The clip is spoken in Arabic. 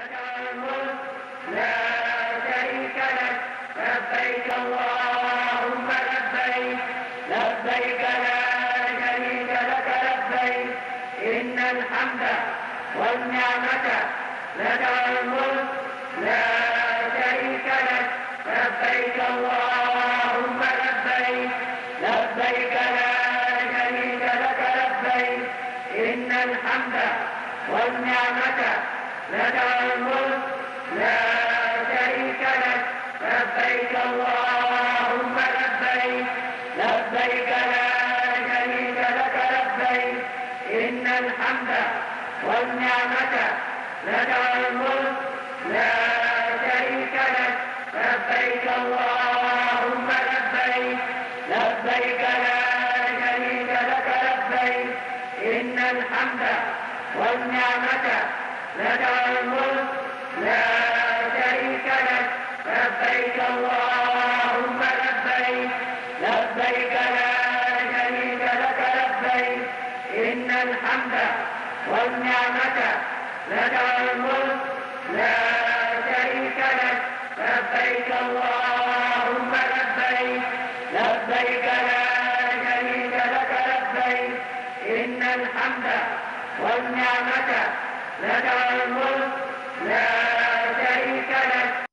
لك الملك لا شريك لك لبيك اللهم لبيك لبيك لا شريك لك لبيك إن الحمد والنعمة لك الملك لا شريك لك لبيك اللهم لبيك لبيك لا شريك لك لبيك إن الحمد والنعمة لك الملك لا شريك لك لبيك اللهم لبيك لبيك لا شريك لك لبيك إن الحمد والنعمة لك الملك لا شريك لك لبيك اللهم لبيك لبيك لا شريك لك لبيك إن الحمد والنعمة لك الملك لا شريك لك لبيك اللهم لبيك لبيك لا شريك لك لبيك إن الحمد والنعمة لك الملك لا شريك لك لبيك اللهم لبيك لبيك لا شريك لك لبيك إن الحمد والنعمة لك الملك لا شريك لك